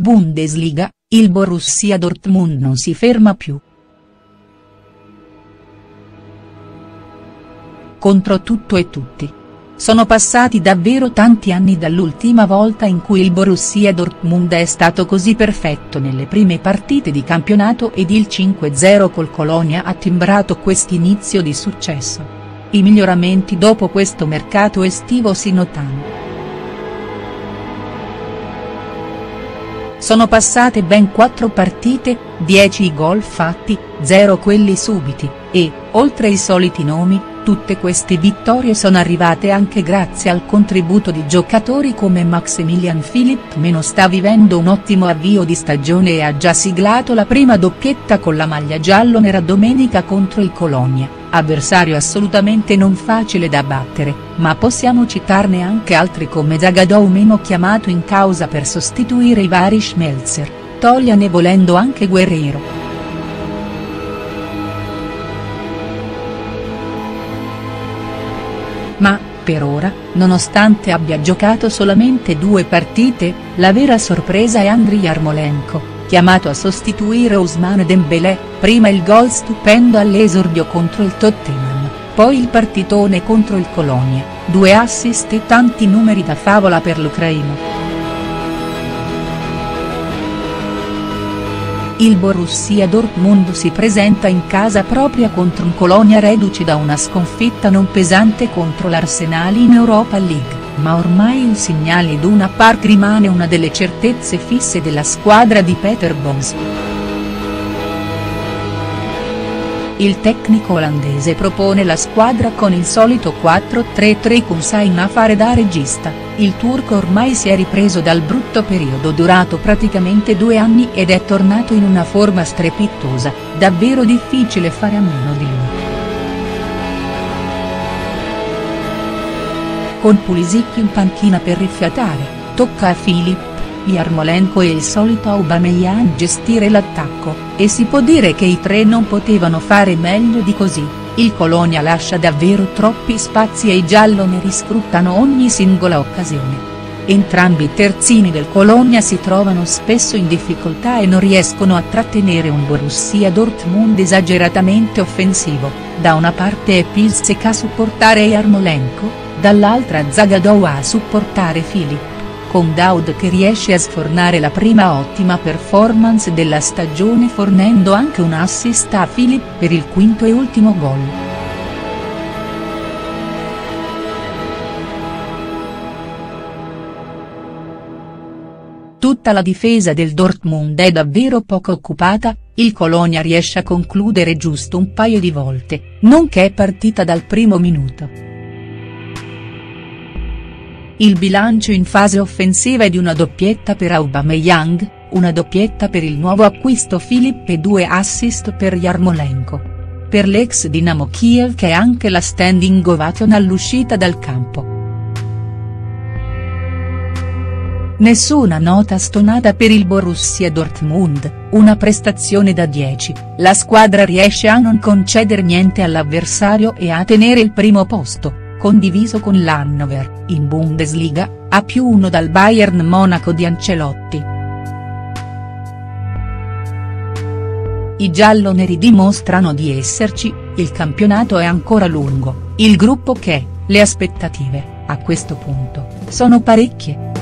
Bundesliga, il Borussia Dortmund non si ferma più. Contro tutto e tutti. Sono passati davvero tanti anni dall'ultima volta in cui il Borussia Dortmund è stato così perfetto nelle prime partite di campionato ed il 5-0 col Colonia ha timbrato quest'inizio di successo. I miglioramenti dopo questo mercato estivo si notano. Sono passate ben 4 partite, 10 i gol fatti, 0 quelli subiti, e, oltre ai soliti nomi, tutte queste vittorie sono arrivate anche grazie al contributo di giocatori come Maximilian Philipp. Sta vivendo un ottimo avvio di stagione e ha già siglato la prima doppietta con la maglia giallonera domenica contro il Colonia, avversario assolutamente non facile da battere, ma possiamo citarne anche altri come Zagadou, meno chiamato in causa per sostituire i vari Schmelzer, Tolian e volendo anche Guerreiro. Ma, per ora, nonostante abbia giocato solamente 2 partite, la vera sorpresa è Andriy Yarmolenko, chiamato a sostituire Ousmane Dembélé, prima il gol stupendo all'esordio contro il Tottenham, poi il partitone contro il Colonia, 2 assist e tanti numeri da favola per l'ucraino. Il Borussia Dortmund si presenta in casa propria contro un Colonia reduce da una sconfitta non pesante contro l'Arsenal in Europa League, ma ormai il segnale Iduna Park rimane una delle certezze fisse della squadra di Peter Bosz. Il tecnico olandese propone la squadra con il solito 4-3-3 con Sain a fare da regista. Il turco ormai si è ripreso dal brutto periodo durato praticamente 2 anni ed è tornato in una forma strepitosa, davvero difficile fare a meno di lui. Con Pulisic in panchina per rifiatare, tocca a Philipp, Yarmolenko e il solito Aubameyang gestire l'attacco, e si può dire che i 3 non potevano fare meglio di così. Il Colonia lascia davvero troppi spazi e i gialloneri sfruttano ogni singola occasione. Entrambi i terzini del Colonia si trovano spesso in difficoltà e non riescono a trattenere un Borussia Dortmund esageratamente offensivo, da una parte è Piszczek a supportare Yarmolenko, dall'altra Zagadou a supportare Philipp, con Dahoud che riesce a sfornare la prima ottima performance della stagione fornendo anche un assist a Philipp per il quinto e ultimo gol. Tutta la difesa del Dortmund è davvero poco occupata, il Colonia riesce a concludere giusto un paio di volte, nonché è partita dal primo minuto. Il bilancio in fase offensiva è di una doppietta per Aubameyang, una doppietta per il nuovo acquisto Philipp e 2 assist per Yarmolenko. Per l'ex Dinamo Kiev che è anche la standing ovation all'uscita dal campo. Nessuna nota stonata per il Borussia Dortmund, una prestazione da 10, la squadra riesce a non concedere niente all'avversario e a tenere il primo posto, condiviso con l'Hannover, in Bundesliga, a +1 dal Bayern Monaco di Ancelotti. I gialloneri dimostrano di esserci, il campionato è ancora lungo, il gruppo che, le aspettative, a questo punto, sono parecchie.